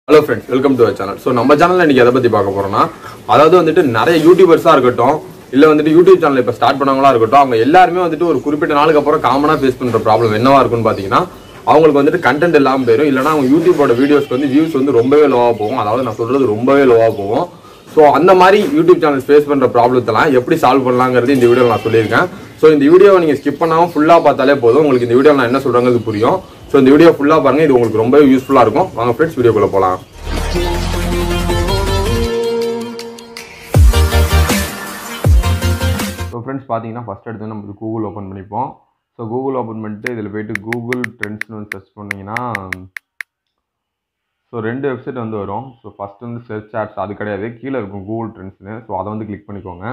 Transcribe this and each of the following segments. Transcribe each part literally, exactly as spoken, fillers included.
Hello friends, welcome to our channel. So நம்ம சேனல்ல இன்னைக்கு எதை பத்தி பார்க்க போறோம்னா அதாவது வந்துட்டு நிறைய யூடியூபர்ஸா இருக்கட்டும் இல்ல வந்துட்டு யூடியூப் சேனல் இப்ப ஸ்டார்ட் பண்ணவங்களா இருக்கட்டும் அவங்க எல்லாரும் வந்துட்டு ஒரு குறிப்பிட்ட நாளுக்கு அப்புறம் காமனா ஃபேஸ் பண்ற ப்ராப்ளம் என்னவா இருக்கும்னு பாத்தீங்கன்னா அவங்களுக்கு வந்துட்டு கண்டென்ட் இல்லாம போயிடும் இல்லனா அவங்க யூடியூபோட வீடியோஸ்க்கு வந்து வியூஸ் வந்து ரொம்பவே லோவா போகும். அதாவது நான் சொல்றது ரொம்பவே லோவா போகும். ஸோ அந்த மாதிரி யூடியூப் சேனல் ஃபேஸ் பண்ற ப்ராப்ளத்தெல்லாம் எப்படி சால்வ் பண்ணலாங்கிறது இந்த வீடியோவில் நான் சொல்லியிருக்கேன். ஸோ இந்த வீடியோவை நீங்கள் ஸ்கிப் பண்ணாமல் ஃபுல்லாக பார்த்தாலே போதும், உங்களுக்கு இந்த வீடியோ நான் என்ன சொல்றாங்கிறது புரியும். ஸோ இந்த வீடியோ ஃபுல்லாக பாருங்க, இது உங்களுக்கு ரொம்ப யூஸ்ஃபுல்லாக இருக்கும். வாங்க ஃப்ரெண்ட்ஸ் வீடியோக்குள்ள போகலாம். ஸோ ஃப்ரெண்ட்ஸ் பார்த்தீங்கன்னா ஃபர்ஸ்ட் எடுத்து நம்ம கூகுள் ஓப்பன் பண்ணிப்போம். ஸோ கூகுள் ஓப்பன் பண்ணிட்டு இதில் போயிட்டு கூகுள் ட்ரெண்ட்ஸ்னு வந்து சர்ச் பண்ணிங்கன்னா ஸோ ரெண்டு வெப்சைட் வந்து வரும். ஸோ ஃபஸ்ட் வந்து சர்ச் ஆட்ஸ், அது கிடையாது, கீழே இருக்கும் கூகுள் ட்ரெண்ட்ஸ்னு. ஸோ அதை வந்து கிளிக் பண்ணிக்கோங்க.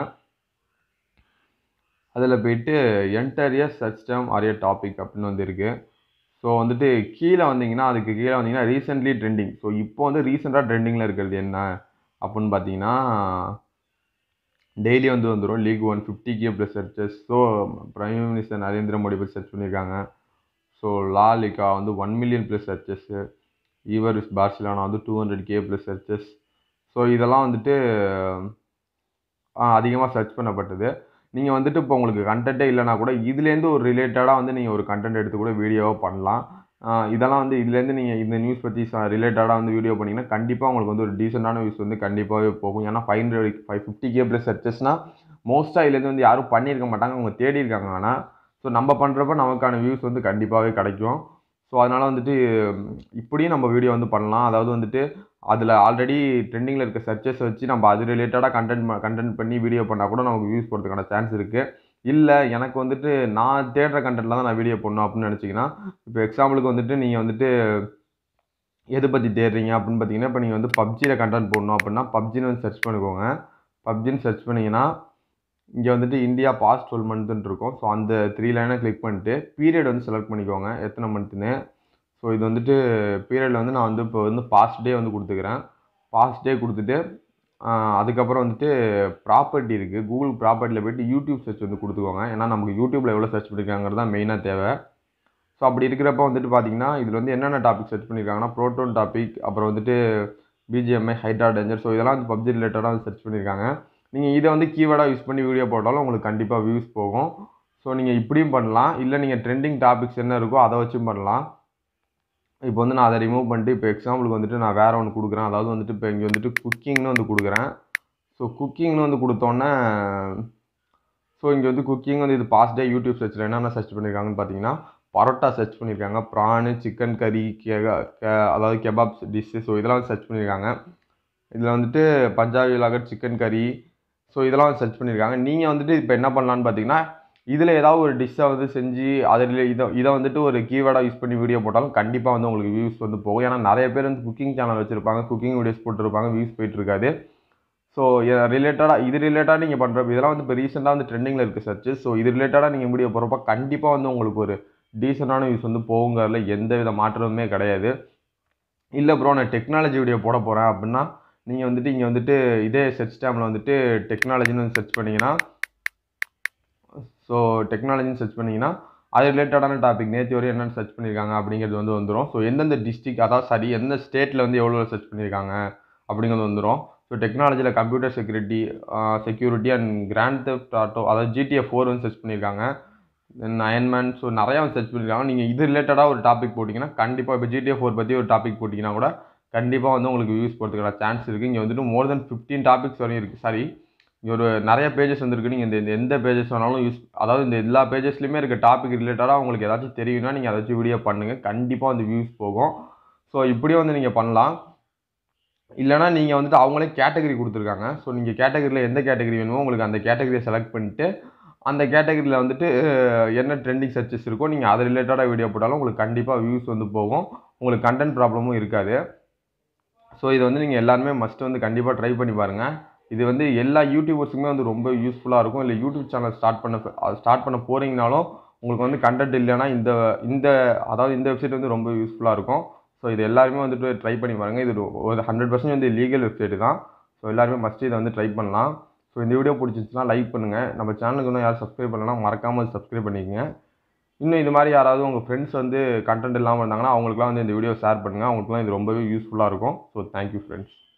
அதில் போயிட்டு enter a search term or a topic அப்படின்னு வந்து இருக்குது. ஸோ வந்துட்டு கீழே வந்தீங்கன்னா அதுக்கு கீழே வந்தீங்கன்னா ரீசெண்ட்லி ட்ரெண்டிங். ஸோ இப்போ வந்து ரீசெண்டாக ட்ரெண்டிங்கில் இருக்கிறது என்ன அப்படின்னு பார்த்தீங்கன்னா டெய்லி வந்து வந்துடும் league one fifty K plus searches. So prime minister Narendra Modi பற்றி சர்ச் பண்ணியிருக்காங்க. ஸோ லா லிகா வந்து one million plus searches. Ever is Barcelona வந்து two hundred K plus searches. So இதெல்லாம் வந்துட்டு அதிகமாக சர்ச் பண்ணப்பட்டது. நீங்கள் வந்துட்டு இப்போ உங்களுக்கு கண்டென்ட்டே இல்லைனா கூட இதுலேருந்து ஒரு ரிலேட்டடாக வந்து நீங்கள் ஒரு கண்டென்ட் எடுத்து கூட வீடியோவாக பண்ணலாம். இதெல்லாம் வந்து இதுலேருந்து நீங்கள் இந்த நியூஸ் பற்றி ரிலேட்டடாக வந்து வீடியோ பண்ணிங்கன்னா கண்டிப்பாக உங்களுக்கு வந்து ஒரு டீசெண்டான வியூஸ் வந்து கண்டிப்பாகவே போகும். ஏன்னா five hundred five fifty K plus சர்ச்சஸ்னால் மோஸ்ட்டாக இதுலேருந்து வந்து யாரும் பண்ணியிருக்க மாட்டாங்க, அவங்க தேடி இருக்காங்க. ஆனால் ஸோ நம்ம பண்ணுறப்ப நமக்கான வியூஸ் வந்து கண்டிப்பாகவே கிடைக்கும். ஸோ அதனால் வந்துட்டு இப்படியும் நம்ம வீடியோ வந்து பண்ணலாம். அதாவது வந்துட்டு அதில் ஆல்ரெடி ட்ரெண்டிங்கில் இருக்க சர்ச்சஸ் வச்சு நம்ம அது ரிலேட்டடாக கண்டென்ட் கண்டென்ட் பண்ணி வீடியோ பண்ணால் கூட நமக்கு வியூஸ் போகிறதுக்கான சான்ஸ் இருக்குது. இல்லை எனக்கு வந்துட்டு நான் தேடுற கண்டென்ட்டில் தான் நான் வீடியோ பண்ணணும் அப்படின்னு நினச்சிங்கன்னா, இப்போ எக்ஸாம்பிளுக்கு வந்துட்டு நீங்கள் வந்துட்டு எது பற்றி தேடுறீங்க அப்படின்னு பார்த்தீங்கன்னா, இப்போ நீங்கள் வந்து பப்ஜியில் கண்டென்ட் போடணும் அப்படின்னா பப்ஜின்னு வந்து சர்ச் பண்ணிக்கோங்க. பப்ஜின்னு சர்ச் பண்ணிங்கன்னா இங்கே வந்துட்டு இந்தியா பாஸ்ட் டுவெல் மந்த்துன்னு இருக்கும். ஸோ அந்த த்ரீ லைனை கிளிக் பண்ணிட்டு பீரியட் வந்து செலக்ட் பண்ணிக்கோங்க எத்தனை மந்த்துன்னு. ஸோ இது வந்துட்டு பீரியடில் வந்து நான் வந்து இப்போ வந்து பாஸ்ட் டே வந்து கொடுத்துக்கிறேன். பாஸ்ட் டே கொடுத்துட்டு அதுக்கப்புறம் வந்துட்டு ப்ராப்பர்ட்டி இருக்குது, கூகுள் ப்ராப்பர்ட்டியில் போய்ட்டு யூடியூப் சர்ச் வந்து கொடுத்துக்கோங்க. ஏன்னா நமக்கு யூடியூப்பில் எவ்வளோ சர்ச் பண்ணியிருக்காங்கிறது தான் மெயினாக தேவை. ஸோ அப்படி இருக்கிறப்ப வந்துட்டு பார்த்தீங்கன்னா இதில் வந்து என்னென்ன டாபிக் சர்ச் பண்ணியிருக்காங்கன்னா ப்ரோட்டோன் டாபிக், அப்புறம் வந்துட்டு பிஜிஎம்ஐ, ஹைட்ரா டேஞ்சர். ஸோ இதெல்லாம் வந்து பப்ஜி ரிலேட்டடாக வந்து சர்ச் பண்ணியிருக்காங்க. நீங்கள் இதை வந்து கீவேர்டாக யூஸ் பண்ணி வீடியோ போட்டாலும் உங்களுக்கு கண்டிப்பாக வியூஸ் போகும். ஸோ நீங்கள் இப்படியும் பண்ணலாம், இல்லை நீங்கள் ட்ரெண்டிங் டாபிக்ஸ் என்ன இருக்கோ அதை வச்சும் பண்ணலாம். இப்போ வந்து நான் அதை ரிமூவ் பண்ணிட்டு இப்போ எக்ஸாம்பிளுக்கு வந்துட்டு நான் வேறு ஒன்று கொடுக்குறேன். அதாவது வந்துட்டு இப்போ இங்கே வந்துட்டு குக்கிங்னு வந்து கொடுக்குறேன். ஸோ குக்கிங்னு வந்து கொடுத்தோன்னே ஸோ இங்கே வந்து குக்கிங் வந்து இது பாஸ்ட் டே யூடியூப் சர்ச்சில் என்னென்ன சர்ச் பண்ணியிருக்காங்கன்னு பார்த்தீங்கன்னா பரோட்டா சர்ச் பண்ணியிருக்காங்க, ப்ரானு, சிக்கன் கறி, கே அதாவது கெபாப்ஸ் டிஷ்ஷு. ஸோ இதெல்லாம் சர்ச் பண்ணியிருக்காங்க. இதில் வந்துட்டு பஞ்சாபி லாகர், சிக்கன் கறி, ஸோ இதெல்லாம் சர்ச் பண்ணியிருக்காங்க. நீங்கள் வந்துட்டு இப்போ என்ன பண்ணலான்னு பார்த்தீங்கன்னா இதில் ஏதாவது ஒரு டிஷ்ஷை வந்து செஞ்சு அதில் இதை இதை வந்துட்டு ஒரு கீவேர்டாக யூஸ் பண்ணி வீடியோ போட்டாலும் கண்டிப்பாக வந்து உங்களுக்கு வியூஸ் வந்து போகும். ஏன்னா நிறைய பேர் வந்து குக்கிங் சேனல் வச்சுருப்பாங்க, குக்கிங் வீடியோஸ் போட்டுருப்பாங்க, வியூஸ் போயிட்டுருக்காது. ஸோ ரிலேட்டடாக இது ரிலேட்டடாக நீங்கள் பண்ணுறப்ப இதெல்லாம் வந்து இப்போ ரீசெண்டாக வந்து ட்ரெண்டிங்கில் இருக்குது சர்ச்சு. ஸோ இது ரிலேட்டடாக நீங்கள் வீடியோ போகிறப்ப கண்டிப்பாக வந்து உங்களுக்கு ஒரு டீசெண்டான வியூஸ் வந்து போகுங்கிறதுல எந்த வித மாற்றமுமே கிடையாது. இல்லை ப்ரோ நான் டெக்னாலஜி வீடியோ போட போகிறேன் அப்படின்னா நீங்கள் வந்துட்டு இங்கே வந்துட்டு இதே சர்ச் டேமில் வந்துட்டு டெக்னாலஜின்னு வந்து சர்ச் பண்ணிங்கன்னா ஸோ டெக்னாலஜின்னு சர்ச் பண்ணிங்கன்னா அது ரிலேட்டடான டாபிக் நேற்று வரையும் என்னென்னு சர்ச் பண்ணியிருக்காங்க அப்படிங்கிறது வந்து வந்துடும். ஸோ எந்தெந்த டிஸ்ட்ரிக், அதாவது சரி எந்த ஸ்டேட்டில் வந்து எவ்வளோ சர்ச் பண்ணியிருக்காங்க அப்படிங்கிறது வந்துடும். ஸோ டெக்னாலஜியில் computer security security and Grand Theft Auto, அதாவது ஜிடிஎஃப் ஃபோர் வந்து சர்ச் பண்ணியிருக்காங்க, அயன்மேன். ஸோ நிறையா வந்து சர்ச் பண்ணியிருக்காங்க. நீங்கள் இது ரிலேட்டடாக ஒரு டாபிக் போட்டிங்கன்னா கண்டிப்பாக இப்போ ஜிடிஎஃப் ஃபோர் பற்றி ஒரு டாபிக் போட்டிங்கன்னா கூட கண்டிப்பாக வந்து உங்களுக்கு வியூஸ் போகிறதுக்கான சான்ஸ் இருக்குது. இங்கே வந்துட்டு மோர் தென் ஃபிஃப்டீன் டாபிக்ஸ் வரையும் இருக்குது. சாரி இங்கே ஒரு நிறைய பேஜஸ் வந்துருக்கு. நீங்கள் இந்த எந்த பேஜஸ் வேணாலும் யூஸ், அதாவது இந்த எல்லா பேஜஸ்லையுமே இருக்க டாபிக் ரிலேட்டடாக உங்களுக்கு ஏதாச்சும் தெரியும்னா நீங்கள் அதை வச்சு வீடியோ பண்ணுங்கள், கண்டிப்பாக வந்து வியூஸ் போகும். ஸோ இப்படியும் வந்து நீங்கள் பண்ணலாம். இல்லைனா நீங்கள் வந்துட்டு அவங்களே கேட்டகரி கொடுத்துருக்காங்க. ஸோ நீங்கள் கேட்டகரியில் எந்த கேட்டகரி வேணுமோ உங்களுக்கு அந்த கேட்டகரியை செலக்ட் பண்ணிட்டு அந்த கேட்டகரியில் வந்துட்டு என்ன ட்ரெண்டிங் சர்ச்சஸ் இருக்கோ நீங்கள் அது ரிலேட்டடாக வீடியோ போட்டாலும் உங்களுக்கு கண்டிப்பாக வியூஸ் வந்து போகும், உங்களுக்கு கண்டென்ட் ப்ராப்ளமும் இருக்காது. ஸோ இதை வந்து நீங்கள் எல்லாருமே மஸ்ட் வந்து கண்டிப்பாக ட்ரை பண்ணி பாருங்கள். இது வந்து எல்லா யூடியூபர்ஸுக்குமே வந்து ரொம்ப யூஸ்ஃபுல்லாக இருக்கும். இல்லை யூடியூப் சேனல் ஸ்டார்ட் பண்ண ஸ்டார்ட் பண்ண போகிறீங்கனாலும் உங்களுக்கு வந்து கண்டென்ட் இல்லைன்னா இந்த இந்த அதாவது இந்த வெப்சைட் வந்து ரொம்ப யூஸ்ஃபுல்லாக இருக்கும். ஸோ இது எல்லாருமே வந்துட்டு ட்ரை பண்ணி பாருங்கள். இது ஒரு ஹண்ட்ரட் பர்சன்ட் வந்து லீகல் வெப்சைட்டு தான். ஸோ எல்லாருமே மஸ்ட் இதை வந்து ட்ரை பண்ணலாம். ஸோ இந்த வீடியோ பிடிச்சிச்சுன்னா லைக் பண்ணுங்கள். நம்ம சேனலுக்கு இன்னும் யாரும் சப்ஸ்கிரைப் பண்ணலாம் மறக்காமல் சப்ஸ்கிரைப் பண்ணிக்கங்க. இன்னும் இது மாதிரி யாராவது உங்கள் ஃப்ரெண்ட்ஸ் வந்து கண்டென்ட் இல்லாமல் இருந்தாங்கன்னா அவங்களுக்குலாம் வந்து இந்த வீடியோ ஷேர் பண்ணுங்கள். அவங்களுக்குலாம் இது ரொம்பவே யூஸ்ஃபுல்லாக இருக்கும். So thank you friends.